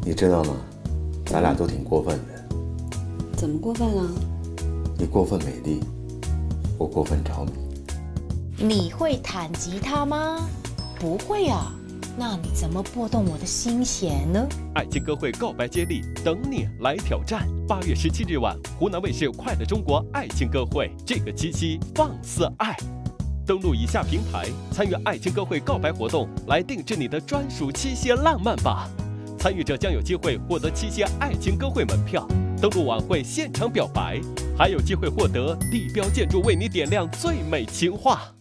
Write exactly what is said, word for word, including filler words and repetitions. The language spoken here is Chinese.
你知道吗？咱俩都挺过分的。 怎么过分了？ 你过分美丽，我过分着迷。 你会弹吉他吗？不会啊，那你怎么拨动我的心弦呢？ 爱情歌会告白接力，等你来挑战。八月十七日晚，湖南卫视《快乐中国爱情歌会》，这个七夕放肆爱。登录以下平台，参与爱情歌会告白活动，来定制你的专属七夕浪漫吧。参与者将有机会获得七夕爱情歌会门票，登录晚会现场表白，还有机会获得地标建筑为你点亮最美情话。